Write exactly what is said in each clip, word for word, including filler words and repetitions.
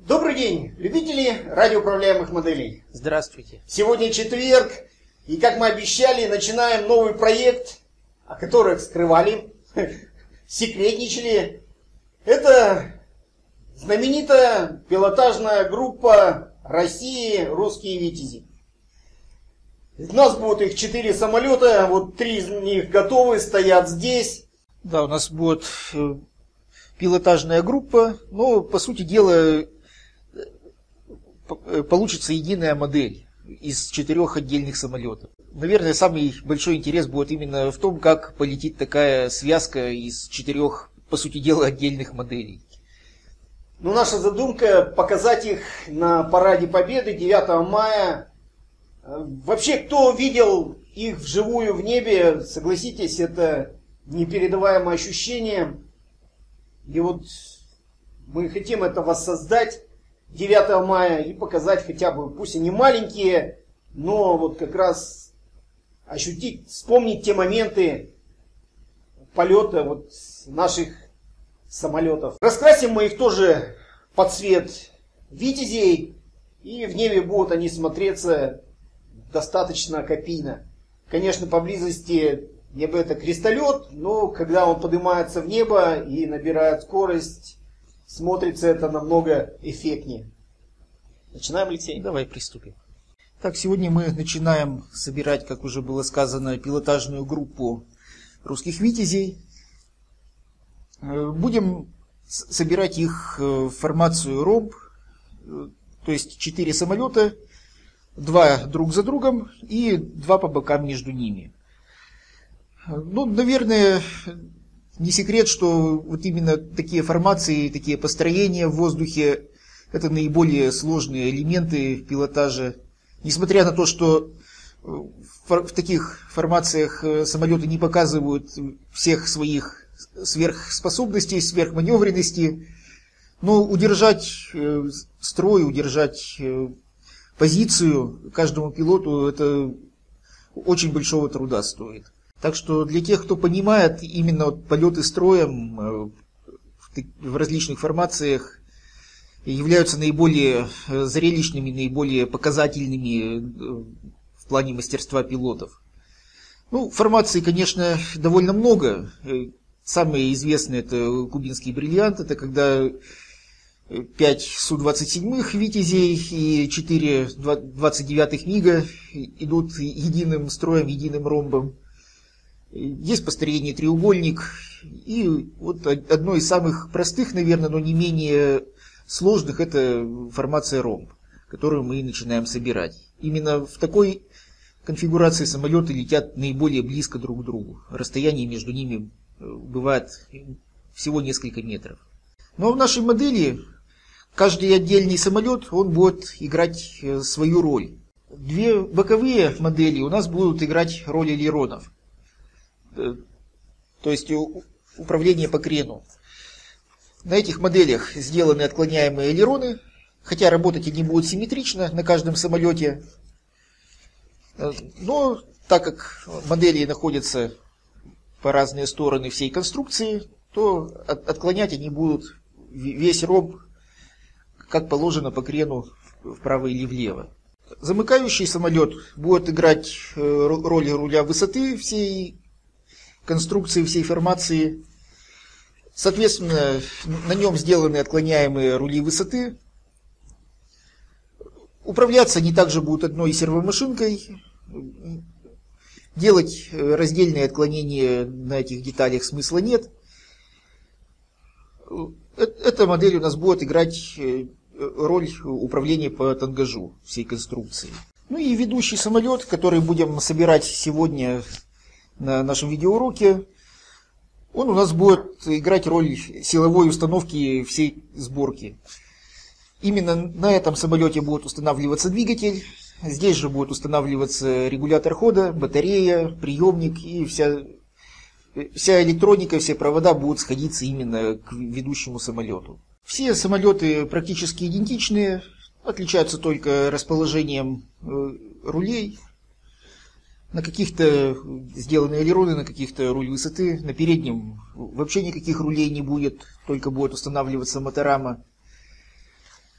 Добрый день, любители радиоуправляемых моделей. Здравствуйте. Сегодня четверг, и как мы обещали, начинаем новый проект, о котором скрывали, секретничали. Это знаменитая пилотажная группа России «Русские Витязи». У нас будут их четыре самолета, вот три из них готовы, стоят здесь. Да, у нас будет пилотажная группа, но, по сути дела, получится единая модель из четырех отдельных самолетов. Наверное, самый большой интерес будет именно в том, как полетит такая связка из четырех, по сути дела, отдельных моделей. Ну, наша задумка показать их на параде Победы девятого мая. Вообще, кто видел их вживую в небе, согласитесь, это непередаваемое ощущение. И вот мы хотим это воссоздать девятого мая и показать хотя бы, пусть они маленькие, но вот как раз ощутить, вспомнить те моменты полета вот наших самолетов. Раскрасим мы их тоже под цвет Витязей, и в небе будут они смотреться достаточно копийно. Конечно, поблизости небо это крестолет, но когда он поднимается в небо и набирает скорость, смотрится это намного эффектнее. Начинаем, Алексей? Давай приступим. Так, сегодня мы начинаем собирать, как уже было сказано, пилотажную группу русских Витязей. Будем собирать их в формацию ромб, то есть четыре самолета, два друг за другом и два по бокам между ними. Ну, наверное, не секрет, что вот именно такие формации, такие построения в воздухе — это наиболее сложные элементы пилотажа. Несмотря на то, что в таких формациях самолеты не показывают всех своих сверхспособностей, сверхманевренности, но удержать строй, удержать позицию каждому пилоту — это очень большого труда стоит. Так что для тех, кто понимает именно полеты строем в различных формациях, являются наиболее зрелищными, наиболее показательными в плане мастерства пилотов. Ну, формаций, конечно, довольно много. Самые известные — это кубинский бриллиант, это когда пять Су двадцать семь Витязей и четыре двадцать девятых МиГа идут единым строем, единым ромбом. Есть построение треугольник, и вот одно из самых простых, наверное, но не менее сложных — это формация ромб, которую мы начинаем собирать. Именно в такой конфигурации самолеты летят наиболее близко друг к другу. Расстояние между ними бывает всего несколько метров. Но в нашей модели каждый отдельный самолет он будет играть свою роль. Две боковые модели у нас будут играть роль элеронов, то есть управление по крену. На этих моделях сделаны отклоняемые элероны, хотя работать они будут симметрично на каждом самолете. Но так как модели находятся по разные стороны всей конструкции, то отклонять они будут весь ромб, как положено, по крену вправо или влево. Замыкающий самолет будет играть роль руля высоты всей конструкции, всей формации. Соответственно, на нем сделаны отклоняемые рули высоты. Управляться они также будут одной сервомашинкой. Делать раздельные отклонения на этих деталях смысла нет. Эта модель у нас будет играть роль управления по тангажу всей конструкции. Ну и ведущий самолет, который будем собирать сегодня на нашем видеоуроке, он у нас будет играть роль силовой установки всей сборки. Именно на этом самолете будет устанавливаться двигатель, здесь же будет устанавливаться регулятор хода, батарея, приемник, и вся, вся электроника, все провода будут сходиться именно к ведущему самолету. Все самолеты практически идентичные, отличаются только расположением рулей. На каких-то сделаны элероны, на каких-то руль высоты. На переднем вообще никаких рулей не будет, только будет устанавливаться моторама.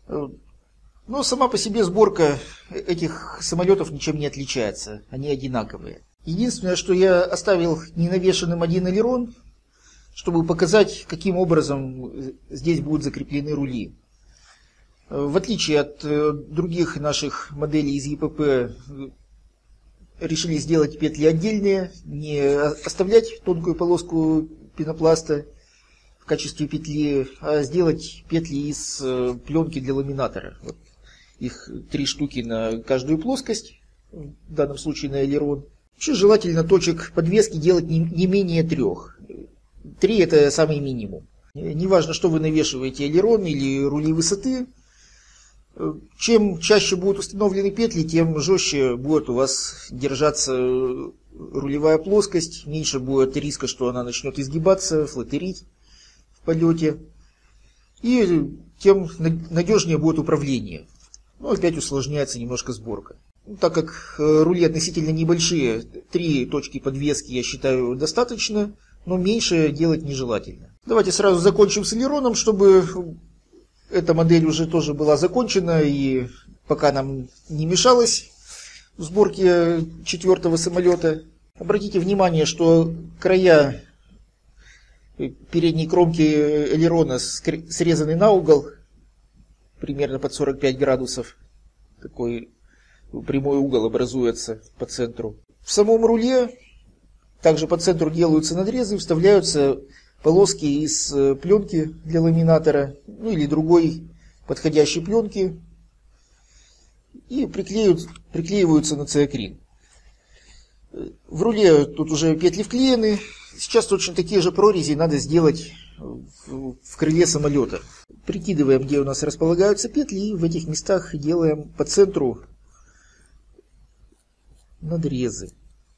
Но сама по себе сборка этих самолетов ничем не отличается. Они одинаковые. Единственное, что я оставил ненавешенным один элерон, чтобы показать, каким образом здесь будут закреплены рули. В отличие от других наших моделей из ЕПП, решили сделать петли отдельные, не оставлять тонкую полоску пенопласта в качестве петли, а сделать петли из пленки для ламинатора. Вот. Их три штуки на каждую плоскость, в данном случае на элерон. Вообще желательно точек подвески делать не, не менее трех. Три это самый минимум. Неважно, что вы навешиваете, элерон или рули высоты. Чем чаще будут установлены петли, тем жестче будет у вас держаться рулевая плоскость, меньше будет риска, что она начнет изгибаться, флатерить в полете. И тем надежнее будет управление. Но опять усложняется немножко сборка. Ну, так как рули относительно небольшие, три точки подвески я считаю достаточно, но меньше делать нежелательно. Давайте сразу закончим с элероном, чтобы эта модель уже тоже была закончена и пока нам не мешалась в сборке четвертого самолета. Обратите внимание, что края передней кромки элерона срезаны на угол, примерно под сорок пять градусов. Такой прямой угол образуется по центру. В самом руле также по центру делаются надрезы, вставляются полоски из пленки для ламинатора, ну или другой подходящей пленки, и приклеивают, приклеиваются на циакрин. В руле тут уже петли вклеены. Сейчас точно такие же прорези надо сделать в, в крыле самолета. Прикидываем, где у нас располагаются петли, и в этих местах делаем по центру надрезы.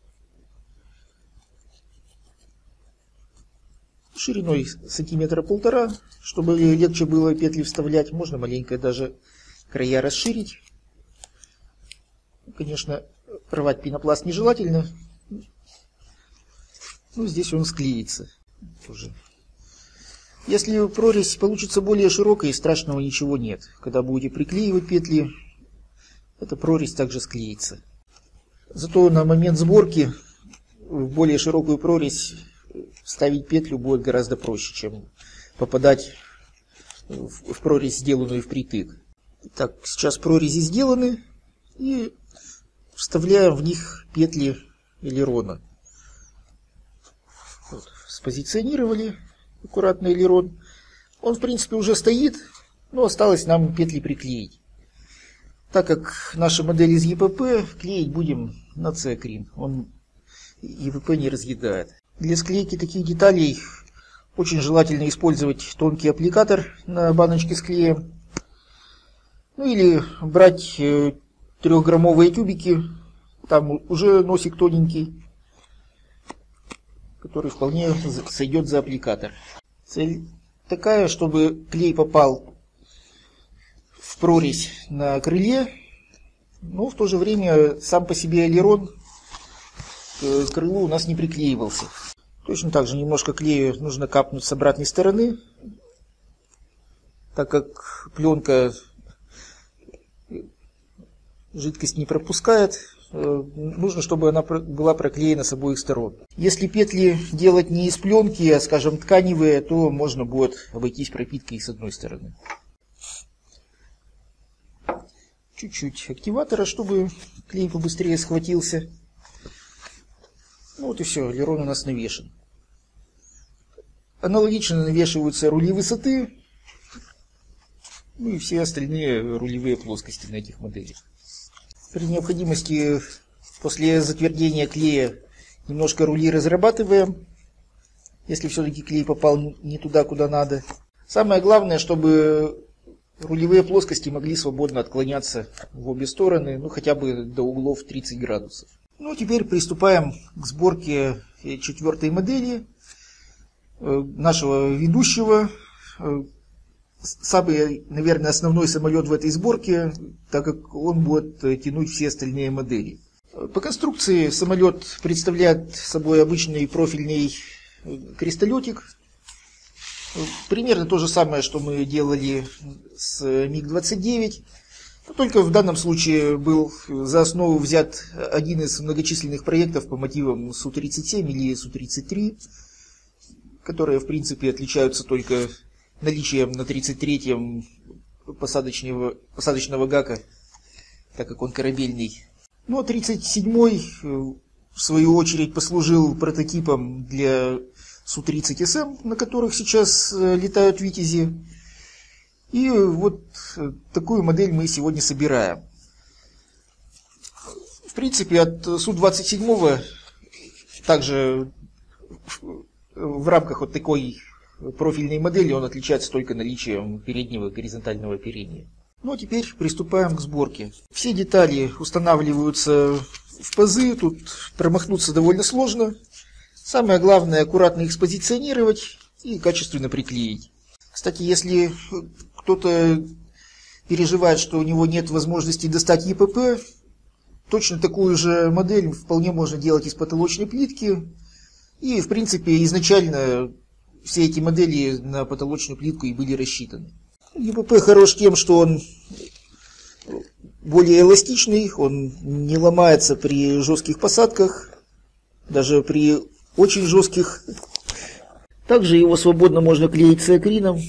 Шириной сантиметра полтора, чтобы легче было петли вставлять. Можно маленько даже края расширить. Конечно, рвать пенопласт нежелательно. Ну, здесь он склеится тоже. Если прорезь получится более широкой, страшного ничего нет. Когда будете приклеивать петли, эта прорезь также склеится. Зато на момент сборки в более широкую прорезь ставить петлю будет гораздо проще, чем попадать в прорезь, сделанную впритык. Так, сейчас прорези сделаны, и вставляем в них петли элерона. Вот, спозиционировали аккуратно элерон. Он, в принципе, уже стоит, но осталось нам петли приклеить. Так как наша модель из ЕПП, клеить будем на циакрин. Он ЕПП не разъедает. Для склейки таких деталей очень желательно использовать тонкий аппликатор на баночке с клеем. Ну или брать трехграммовые тюбики. Там уже носик тоненький, который вполне сойдет за аппликатор. Цель такая, чтобы клей попал в прорезь на крыле, но в то же время сам по себе элерон к крылу у нас не приклеивался. Точно так же немножко клея нужно капнуть с обратной стороны, так как пленка жидкость не пропускает. Нужно, чтобы она была проклеена с обоих сторон. Если петли делать не из пленки, а, скажем, тканевые, то можно будет обойтись пропиткой с одной стороны. Чуть-чуть активатора, чтобы клей побыстрее схватился. Ну вот и все, элерон у нас навешен. Аналогично навешиваются рули высоты, ну и все остальные рулевые плоскости на этих моделях. При необходимости после затвердения клея немножко рули разрабатываем, если все-таки клей попал не туда, куда надо. Самое главное, чтобы рулевые плоскости могли свободно отклоняться в обе стороны, ну хотя бы до углов тридцать градусов. Ну, теперь приступаем к сборке четвертой модели нашего ведущего. Самый, наверное, основной самолет в этой сборке, так как он будет тянуть все остальные модели. По конструкции самолет представляет собой обычный профильный кристаллетик. Примерно то же самое, что мы делали с миг двадцать девять. Только в данном случае был за основу взят один из многочисленных проектов по мотивам Су тридцать семь или Су тридцать три, которые в принципе отличаются только наличием на тридцать третьем посадочного, посадочного гака, так как он корабельный. Ну а тридцать седьмой в свою очередь послужил прототипом для Су тридцать эс эм, на которых сейчас летают Витязи. И вот такую модель мы сегодня собираем. В принципе, от Су двадцать семь также в рамках вот такой профильной модели он отличается только наличием переднего горизонтального оперения. Ну а теперь приступаем к сборке. Все детали устанавливаются в пазы, тут промахнуться довольно сложно. Самое главное — аккуратно их спозиционировать и качественно приклеить. Кстати, если кто-то переживает, что у него нет возможности достать Е Пэ Пэ, точно такую же модель вполне можно делать из потолочной плитки. И, в принципе, изначально все эти модели на потолочную плитку и были рассчитаны. Е Пэ Пэ хорош тем, что он более эластичный, он не ломается при жестких посадках, даже при очень жестких. Также его свободно можно клеить циакрином.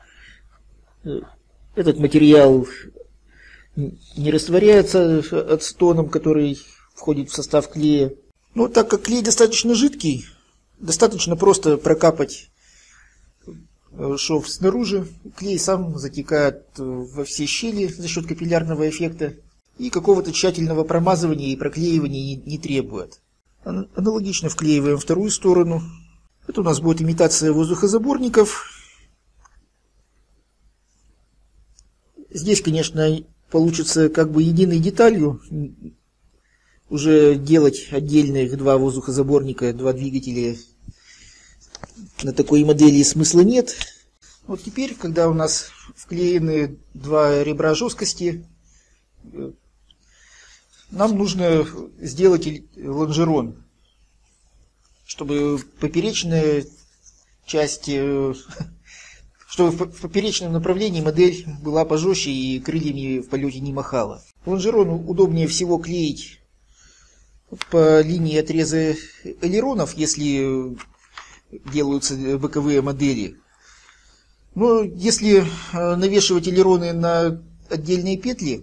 Этот материал не растворяется ацетоном, который входит в состав клея. Но так как клей достаточно жидкий, достаточно просто прокапать шов снаружи. Клей сам затекает во все щели за счет капиллярного эффекта и какого-то тщательного промазывания и проклеивания не требует. Аналогично вклеиваем вторую сторону. Это у нас будет имитация воздухозаборников. Здесь, конечно, получится как бы единой деталью. Уже делать отдельных два воздухозаборника, два двигателя на такой модели смысла нет. Вот теперь, когда у нас вклеены два ребра жесткости, нам нужно сделать лонжерон, чтобы поперечная часть, чтобы в поперечном направлении модель была пожестче и крыльями в полете не махала. Лонжерон удобнее всего клеить по линии отреза элеронов, если делаются боковые модели. Но если навешивать элероны на отдельные петли,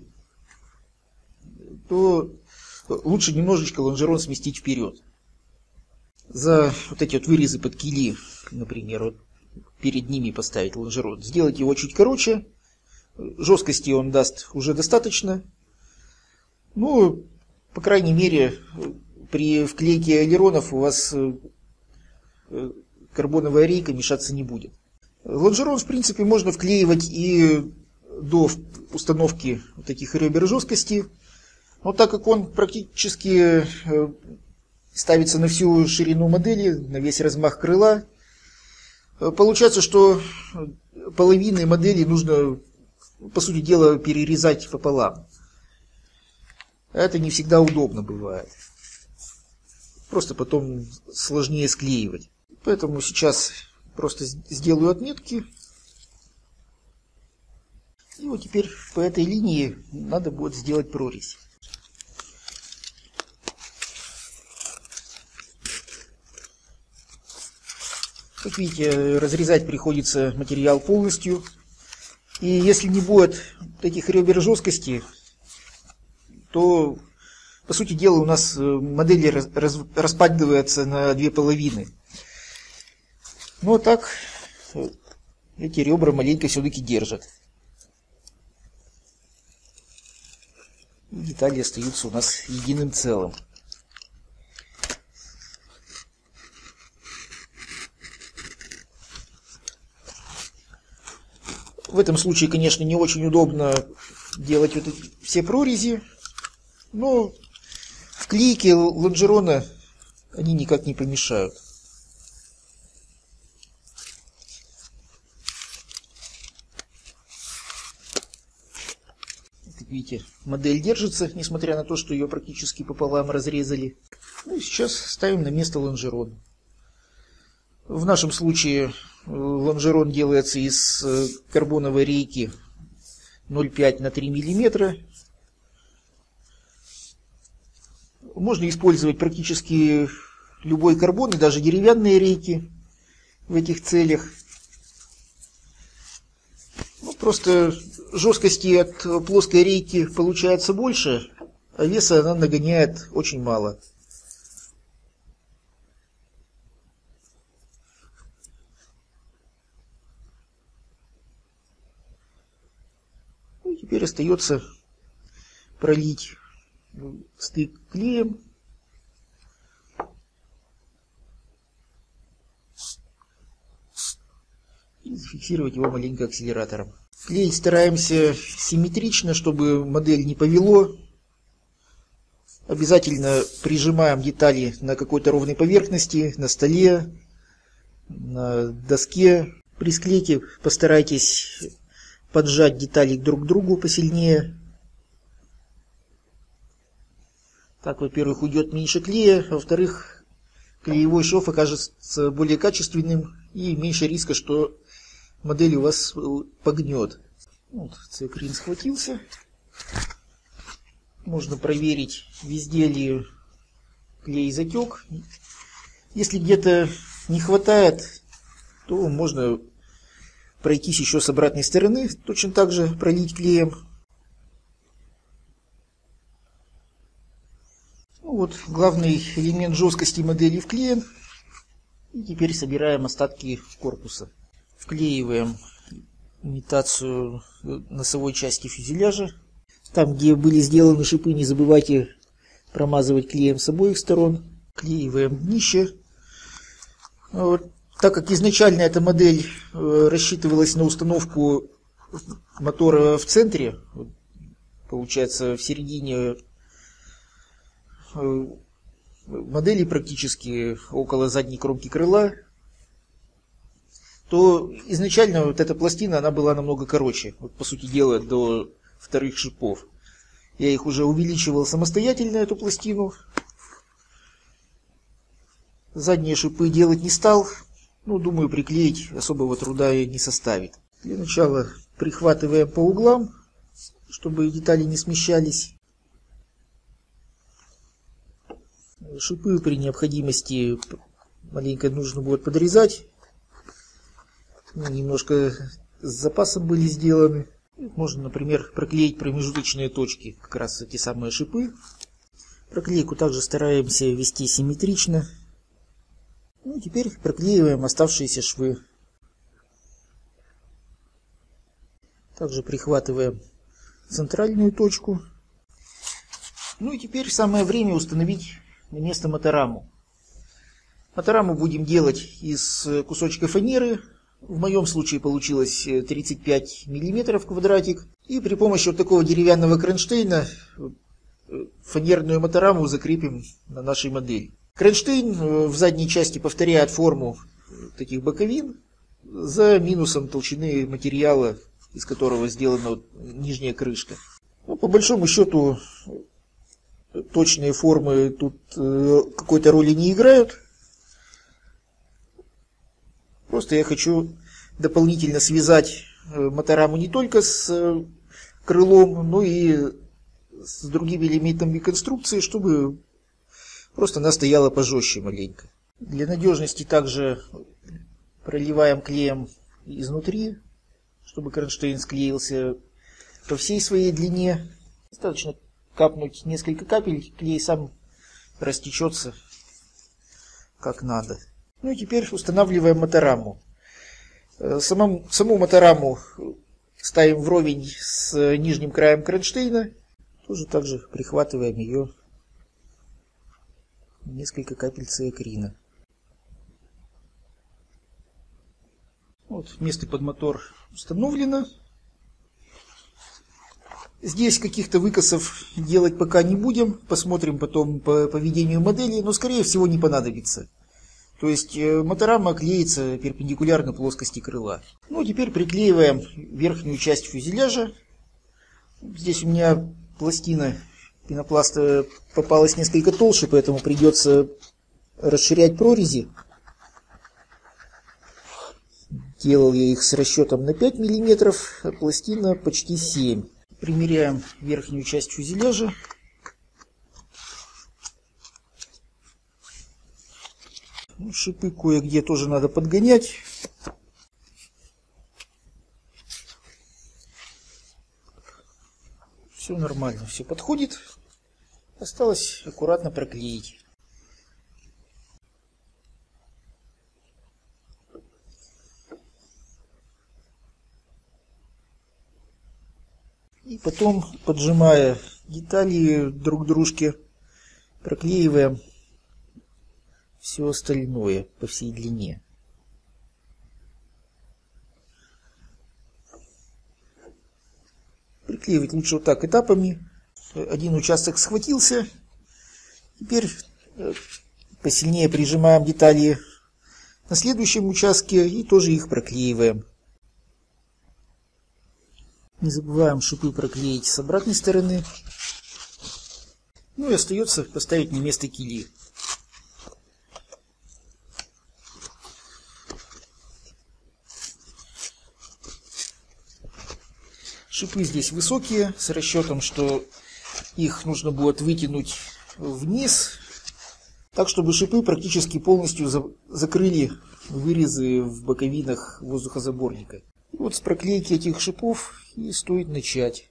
то лучше немножечко лонжерон сместить вперед. За вот эти вот вырезы под кили, например, вот перед ними поставить лонжерон. Сделать его чуть короче. Жесткости он даст уже достаточно. Ну, по крайней мере, при вклейке элеронов у вас карбоновая рейка мешаться не будет. Лонжерон, в принципе, можно вклеивать и до установки вот таких ребер жесткости. Но так как он практически ставится на всю ширину модели, на весь размах крыла, получается, что половины модели нужно, по сути дела, перерезать пополам. Это не всегда удобно бывает. Просто потом сложнее склеивать. Поэтому сейчас просто сделаю отметки. И вот теперь по этой линии надо будет сделать прорезь. Как видите, разрезать приходится материал полностью. И если не будет таких ребер жесткости, то, по сути дела, у нас модель раз, раз, распадывается на две половины. Но так эти ребра маленько все-таки держат. И детали остаются у нас единым целым. В этом случае, конечно, не очень удобно делать вот эти все прорези, но вклейки лонжерона они никак не помешают. Как видите, модель держится, несмотря на то, что ее практически пополам разрезали. Ну и сейчас ставим на место лонжерон. В нашем случае Лонжерон делается из карбоновой рейки ноль целых пять десятых на три миллиметра. Можно использовать практически любой карбон и даже деревянные рейки в этих целях. Ну, просто жесткости от плоской рейки получается больше, а веса она нагоняет очень мало. Ну, и теперь остается пролить стык клеем. И зафиксировать его маленько акселератором. Клеить стараемся симметрично, чтобы модель не повело. Обязательно прижимаем детали на какой-то ровной поверхности, на столе, на доске. При склейке постарайтесь поджать детали друг к другу посильнее. Так, во-первых, уйдет меньше клея, а во-вторых, клеевой шов окажется более качественным и меньше риска, что модель у вас погнет. Вот, циакрин схватился. Можно проверить, везде ли клей затек. Если где-то не хватает, то можно пройтись еще с обратной стороны, точно так же пролить клеем. Ну вот, главный элемент жесткости модели вклеен. И теперь собираем остатки корпуса. Вклеиваем имитацию носовой части фюзеляжа. Там, где были сделаны шипы, не забывайте промазывать клеем с обоих сторон. Вклеиваем днище. Вот. Так как изначально эта модель рассчитывалась на установку мотора в центре, получается в середине модели, практически около задней кромки крыла, то изначально вот эта пластина она была намного короче, вот, по сути дела, до вторых шипов. Я их уже увеличивал самостоятельно, эту пластину. Задние шипы делать не стал. Ну, думаю, приклеить особого труда и не составит. Для начала прихватываем по углам, чтобы детали не смещались. Шипы при необходимости маленько нужно будет подрезать. Ну, немножко с запасом были сделаны. Можно, например, проклеить промежуточные точки, как раз эти самые шипы. Проклейку также стараемся вести симметрично. Ну, теперь проклеиваем оставшиеся швы. Также прихватываем центральную точку. Ну и теперь самое время установить на место мотораму. Мотораму будем делать из кусочка фанеры. В моем случае получилось тридцать пять миллиметров квадратик. И при помощи вот такого деревянного кронштейна фанерную мотораму закрепим на нашей модели. Кронштейн в задней части повторяет форму таких боковин за минусом толщины материала, из которого сделана нижняя крышка. Ну, по большому счету точные формы тут какой-то роли не играют. Просто я хочу дополнительно связать мотораму не только с крылом, но и с другими элементами конструкции, чтобы просто она стояла пожестче маленько. Для надежности также проливаем клеем изнутри, чтобы кронштейн склеился по всей своей длине. Достаточно капнуть несколько капель, клей сам растечется как надо. Ну и теперь устанавливаем мотораму. Саму, саму мотораму ставим вровень с нижним краем кронштейна. Тоже также прихватываем ее несколько капель циакрина. Вот, место под мотор установлено. Здесь каких-то выкосов делать пока не будем. Посмотрим потом по поведению модели, но скорее всего не понадобится. То есть моторама клеится перпендикулярно плоскости крыла. Ну, теперь приклеиваем верхнюю часть фюзеляжа. Здесь у меня пластина пенопласта попалась несколько толще, поэтому придется расширять прорези. Сделал я их с расчетом на пять миллиметров, а пластина почти семь. Примеряем верхнюю часть фюзеляжа. Ну, шипы кое-где тоже надо подгонять. Все нормально, все подходит. Осталось аккуратно проклеить. И потом, поджимая детали друг к дружке, проклеиваем все остальное по всей длине. Приклеивать лучше вот так этапами. Один участок схватился. Теперь посильнее прижимаем детали на следующем участке и тоже их проклеиваем. Не забываем шипы проклеить с обратной стороны. Ну и остается поставить на место кили. Шипы здесь высокие, с расчетом, что их нужно будет вытянуть вниз, так чтобы шипы практически полностью за закрыли вырезы в боковинах воздухозаборника. И вот с проклейки этих шипов и стоит начать.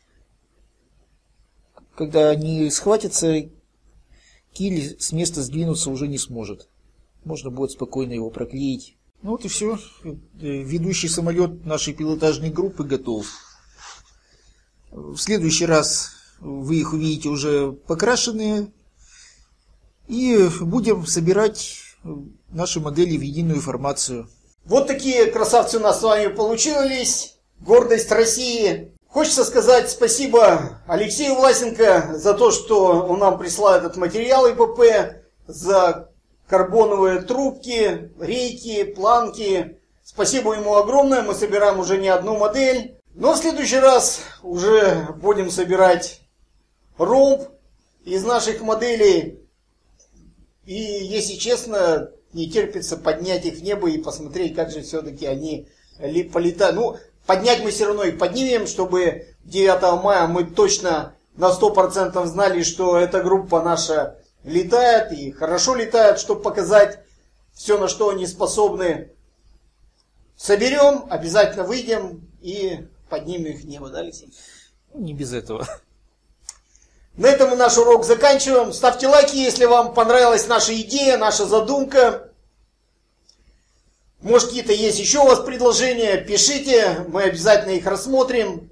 Когда они схватятся, киль с места сдвинуться уже не сможет. Можно будет спокойно его проклеить. Ну вот и все. Ведущий самолет нашей пилотажной группы готов. В следующий раз вы их увидите уже покрашенные. И будем собирать наши модели в единую формацию. Вот такие красавцы у нас с вами получились. Гордость России. Хочется сказать спасибо Алексею Власенко за то, что он нам прислал этот материал ИПП, за карбоновые трубки, рейки, планки. Спасибо ему огромное. Мы собираем уже не одну модель. Но в следующий раз уже будем собирать ромб из наших моделей. И, если честно, не терпится поднять их в небо и посмотреть, как же все-таки они полетают. Ну, поднять мы все равно их поднимем, чтобы девятого мая мы точно на сто процентов знали, что эта группа наша летает и хорошо летает, чтобы показать все, на что они способны. Соберем, обязательно выйдем и поднимем их в небо, да, Алексей? Не без этого. На этом мы наш урок заканчиваем. Ставьте лайки, если вам понравилась наша идея, наша задумка. Может, какие-то есть еще у вас предложения, пишите, мы обязательно их рассмотрим.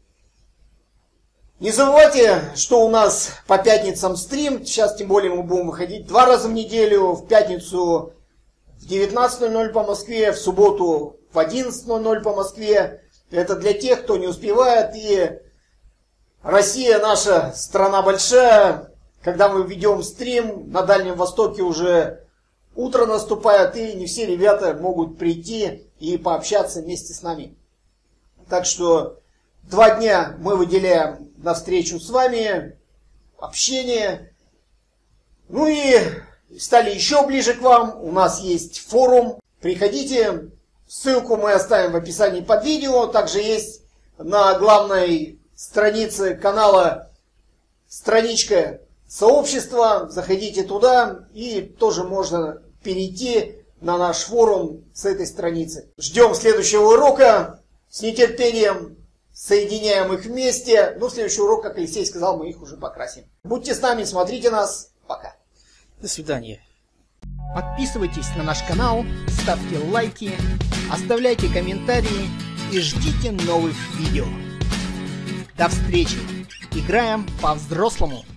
Не забывайте, что у нас по пятницам стрим. Сейчас, тем более, мы будем выходить два раза в неделю. В пятницу в девятнадцать ноль ноль по Москве, в субботу в одиннадцать ноль ноль по Москве. Это для тех, кто не успевает. И Россия наша страна большая. Когда мы ведем стрим, на Дальнем Востоке уже утро наступает, и не все ребята могут прийти и пообщаться вместе с нами. Так что два дня мы выделяем на встречу с вами, общение. Ну и стали еще ближе к вам. У нас есть форум. Приходите. Ссылку мы оставим в описании под видео. Также есть на главной странице канала страничка сообщества. Заходите туда, и тоже можно перейти на наш форум с этой страницы. Ждем следующего урока. С нетерпением соединяем их вместе. Ну, следующий урок, как Алексей сказал, мы их уже покрасим. Будьте с нами, смотрите нас. Пока. До свидания. Подписывайтесь на наш канал, ставьте лайки, оставляйте комментарии и ждите новых видео. До встречи! Играем по-взрослому!